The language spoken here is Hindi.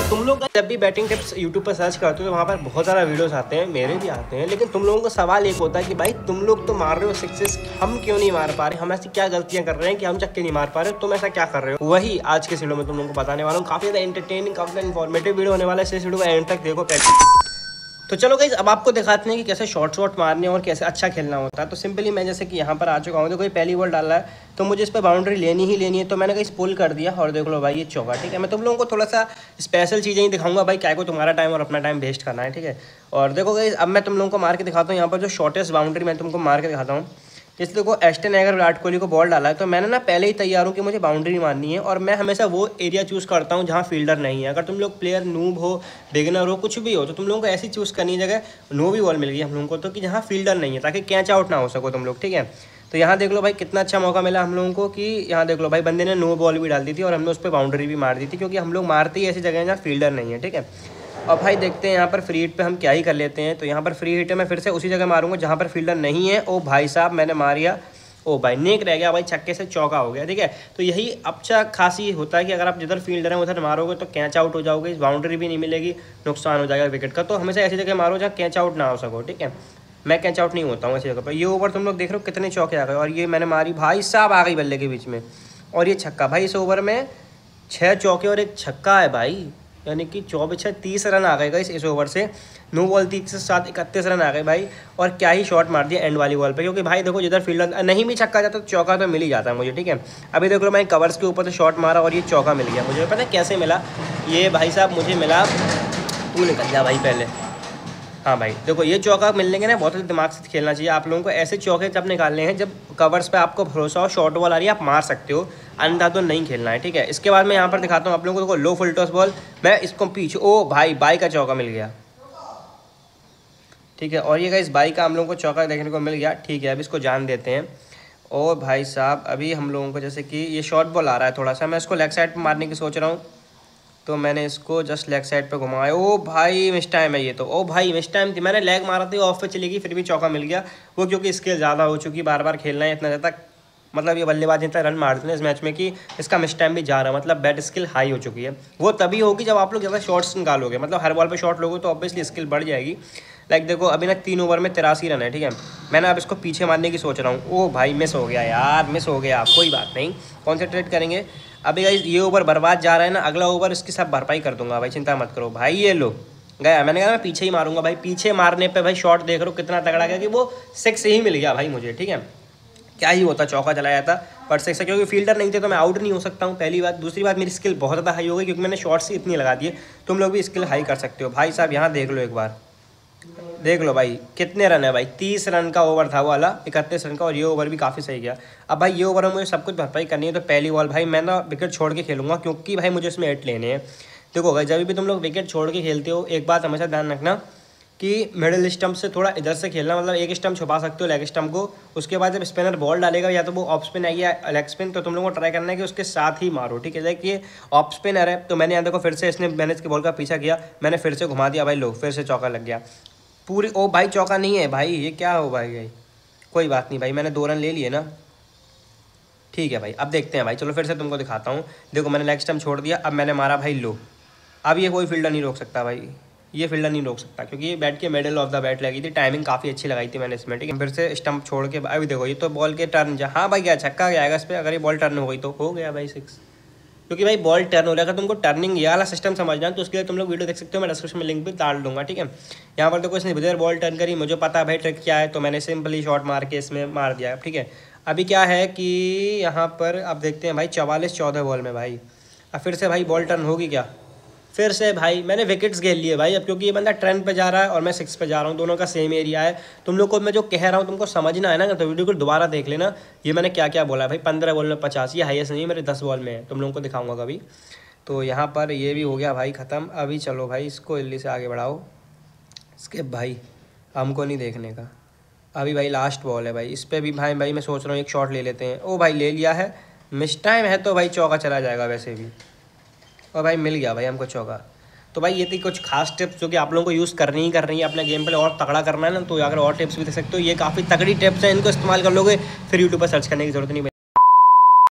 तुम लोग जब भी बैटिंग टिप्स यूट्यूब पर सर्च करते हो तो वहाँ पर बहुत सारा वीडियोस आते हैं, मेरे भी आते हैं, लेकिन तुम लोगों का सवाल एक होता है कि भाई तुम लोग तो मार रहे हो सिक्सेस, हम क्यों नहीं मार पा रहे, हम ऐसी क्या गलतियां कर रहे हैं कि हम चक्के नहीं मार पा रहे, तुम ऐसा क्या कर रहे हो। वही आज के वीडियो में तुम लोगों को बताने वाला हूँ। काफी ज्यादा एंटरटेनिंग, काफी ज्यादा इन्फॉर्मेटिव वीडियो होने वाला है। इस वीडियो को एंड तक देखो। तो चलो गाइस, अब आपको दिखाते हैं कि कैसे शॉट मारने और कैसे अच्छा खेलना होता है। तो सिंपली मैं जैसे कि यहाँ पर आ चुका हूँ, तो कोई पहली बॉल डाला है तो मुझे इस पर बाउंड्री लेनी ही लेनी है। तो मैंने गाइस पुल कर दिया और देख लो भाई ये चौका। ठीक है, मैं तुम लोगों को थोड़ा सा स्पेशल चीज़ें ही दिखाऊंगा भाई, क्या को तुम्हारा टाइम और अपना टाइम वेस्ट करना है। ठीक है, और देखो गाइस, अब मैं तुम लोगों को मार के दिखाता हूँ। यहाँ पर जो शॉर्टेस्ट बाउंड्री मैं तुमको मार के दिखाता हूँ। इसलिए को एस्टन अगर विराट कोहली को बॉल डाला है तो मैंने ना पहले ही तैयार हूँ कि मुझे बाउंड्री मारनी है, और मैं हमेशा वो एरिया चूज़ करता हूँ जहाँ फील्डर नहीं है। अगर तुम लोग प्लेयर नूब हो, बिगिनर हो, कुछ भी हो, तो तुम लोगों को ऐसी चूज़ करनी जगह नो भी बॉल मिल गई हम लोगों को तो कि जहाँ फील्डर नहीं है, ताकि कैच आउट ना हो सको तुम लोग। ठीक है, तो यहाँ देख लो भाई कितना अच्छा मौका मिला हम लोगों को कि यहाँ देख लो भाई बंदे ने नो बॉल भी डाल दी थी और हमने उस पर बाउंड्री भी मार दी थी, क्योंकि हम लोग मारते ही ऐसी जगह है जहाँ फील्डर नहीं है। ठीक है, अब भाई देखते हैं यहाँ पर फ्री हिट पे हम क्या ही कर लेते हैं। तो यहाँ पर फ्री हिट है, मैं फिर से उसी जगह मारूंगा जहाँ पर फील्डर नहीं है। ओ भाई साहब, मैंने मारिया, ओ भाई नेक रह गया भाई, छक्के से चौका हो गया। ठीक है, तो यही अच्छा खासी होता है कि अगर आप जिधर फील्डर है उधर मारोगे तो कैच आउट हो जाओगे, इस बाउंड्री भी नहीं मिलेगी, नुकसान हो जाएगा विकेट का। तो हमेशा ऐसी जगह मारो जहाँ कैच आउट ना हो सको। ठीक है, मैं कैच आउट नहीं होता हूँ ऐसी जगह पर। ये ओवर तुम लोग देख रहे हो कितने चौके आ गए, और ये मैंने मारी भाई साहब, आ गई बल्ले के बीच में, और ये छक्का। भाई इस ओवर में 6 चौके और 1 छक्का है भाई, यानी कि 24 30 रन आ गए इस ओवर से। नो बॉल 30 के साथ 31 रन आ गए भाई, और क्या ही शॉट मार दिया एंड वाली बॉल पे, क्योंकि भाई देखो जिधर फील्डर नहीं भी छक्का जाता तो चौका तो मिल ही जाता है मुझे। ठीक है, अभी देख लो मैं कवर्स के ऊपर से शॉट मारा और ये चौका मिल गया मुझे। पता है कैसे मिला ये भाई साहब, मुझे मिला, तू निकल जा भाई पहले। हाँ भाई देखो, ये चौका मिलने के ना बहुत दिमाग से खेलना चाहिए आप लोगों को। ऐसे चौके जब निकालने हैं जब कवर्स पे आपको भरोसा हो, शॉर्ट बॉल आ रही है आप मार सकते हो, अंधा तो नहीं खेलना है। ठीक है, इसके बाद मैं यहाँ पर दिखाता हूँ आप लोगों को। देखो लो फुल टॉस बॉल, मैं इसको पीछे, ओ भाई बाई का चौका मिल गया। ठीक है, और ये इस बाई का हम लोगों को चौका देखने को मिल गया। ठीक है, अब इसको जान देते हैं। और भाई साहब अभी हम लोगों को जैसे कि ये शॉर्ट बॉल आ रहा है थोड़ा सा, मैं इसको लेग साइड पर मारने की सोच रहा हूँ, तो मैंने इसको जस्ट लेग साइड पे घुमाया। ओ भाई मिस टाइम है ये तो, ओ भाई मिस टाइम थी, मैंने लेग मारा था ऑफ पे चली गई, फिर भी चौका मिल गया। वो क्योंकि स्किल ज़्यादा हो चुकी, बार बार खेलना है इतना ज़्यादा, मतलब ये बल्लेबाज इतना रन मारते हैं इस मैच में कि इसका मिस टाइम भी जा रहा है, मतलब बैट स्किल हाई हो चुकी है। वो तभी होगी जब आप लोग ज़्यादा शॉट्स निकालोगे, मतलब हर बॉल पे शॉट लोगे तो ऑब्वियसली स्किल बढ़ जाएगी। लाइक देखो अभी ना 3 ओवर में 83 रन है। ठीक है, मैंने अब इसको पीछे मारने की सोच रहा हूँ। ओ भाई मिस हो गया यार, मिस हो गया, कोई बात नहीं, कॉन्सेंट्रेट करेंगे। अभी गाइस ये ओवर बर्बाद जा रहा है ना, अगला ओवर इसकी सब भरपाई कर दूंगा भाई, चिंता मत करो भाई। ये लो गया, मैंने कहा मैं पीछे ही मारूंगा भाई। पीछे मारने पे भाई शॉट देख रहे हो कितना तगड़ा गया कि वो 6 ही मिल गया भाई मुझे। ठीक है, क्या ही होता, चौका चला जाता पर 6, क्योंकि फील्डर नहीं थे तो मैं आउट नहीं हो सकता हूँ, पहली बात। दूसरी बात, मेरी स्किल बहुत ज़्यादा हाई हो गई क्योंकि मैंने शॉट्स ही इतनी लगा दिए। तुम लोग भी स्किल हाई कर सकते हो भाई साहब। यहाँ देख लो एक बार, देख लो भाई कितने रन है भाई, 30 रन का ओवर था वो वाला, 31 रन का, और ये ओवर भी काफ़ी सही गया। अब भाई ये ओवर में मुझे सब कुछ भरपाई करनी है, तो पहली बॉल भाई मैं ना विकेट छोड़ के खेलूंगा, क्योंकि भाई मुझे इसमें 8 लेने हैं। देखो भाई जब भी तुम लोग विकेट छोड़ के खेलते हो, एक बात हमेशा ध्यान रखना कि मिडिल स्टंप से थोड़ा इधर से खेलना, मतलब एक स्टंप छुपा सकते हो लेग स्टंप को। उसके बाद जब स्पिनर बॉल डालेगा, या तो वो ऑफ स्पिन आएगी या लेग स्पिन, तो तुम लोगों को ट्राई करना है कि उसके साथ ही मारो। ठीक है, लाइक ये ऑफ स्पिनर है तो मैंने यहाँ देखो फिर से इसने मैंने इसके बॉल का पीछा किया, मैंने फिर से घुमा दिया भाई, लो फिर से चौका लग गया पूरी। ओ भाई चौका नहीं है भाई, ये क्या हो भाई, कोई बात नहीं भाई, मैंने 2 रन ले लिए ना। ठीक है भाई, अब देखते हैं भाई, चलो फिर से तुमको दिखाता हूँ। देखो मैंने लेग स्टंप छोड़ दिया, अब मैंने मारा भाई लो। अब ये कोई फील्डर नहीं रोक सकता भाई, ये फील्डर नहीं रोक सकता, क्योंकि ये बैट के मिडल ऑफ द बैट लगी थी, टाइमिंग काफ़ी अच्छी लगाई थी मैंने इसमें। ठीक है, फिर से स्टंप छोड़ के अभी देखो ये तो बॉल के टर्न, हाँ भाई क्या छक्का जाएगा इस पर, अगर ये बॉल टर्न हो गई तो हो गया भाई 6, क्योंकि भाई बॉल टर्न हो रहा है। अगर तुमको टर्निंग ये वाला सिस्टम समझना है तो उसके लिए तुम लोग वीडियो देख सकते हो, मैं डिस्क्रिप्शन में लिंक भी डाल दूंगा। ठीक है, यहाँ पर देखो इसने इधर बॉल टर्न करी, मुझे पता है भाई ट्रिक क्या है, तो मैंने सिंपली शॉट मार के इसमें मार दिया। ठीक है, अभी क्या है कि यहाँ पर अब देखते हैं भाई 44-14 बॉल में भाई, अब फिर से भाई बॉल टर्न होगी क्या, फिर से भाई मैंने विकेट्स घेर लिए भाई। अब क्योंकि ये बंदा ट्रेंड पे जा रहा है और मैं 6 पे जा रहा हूँ, दोनों का सेम एरिया है। तुम लोग को मैं जो कह रहा हूँ तुमको समझना है ना, तो वीडियो को दोबारा देख लेना। ये मैंने क्या क्या बोला भाई, 15 बॉल में 50, ये हाईएस्ट नहीं है, मेरे 10 बॉल में है, तुम लोगों को दिखाऊंगा कभी। तो यहाँ पर ये भी हो गया भाई ख़त्म। अभी चलो भाई इसको जल्दी से आगे बढ़ाओ, इसके भाई हमको नहीं देखने का। अभी भाई लास्ट बॉल है भाई, इस पर भी भाई मैं सोच रहा हूँ एक शॉट ले लेते हैं। ओ भाई ले लिया है, मिस टाइम है तो भाई चौका चला जाएगा वैसे भी, और भाई मिल गया भाई हमको चौका। तो भाई ये थी कुछ खास टिप्स जो कि आप लोगों को यूज़ करनी ही करनी है, अपने गेम प्ले और तगड़ा करना है ना, तो अगर और टिप्स भी दे सकते हो, ये काफ़ी तगड़ी टिप्स हैं, इनको इस्तेमाल कर लोगे फिर यूट्यूब पर सर्च करने की जरूरत नहीं।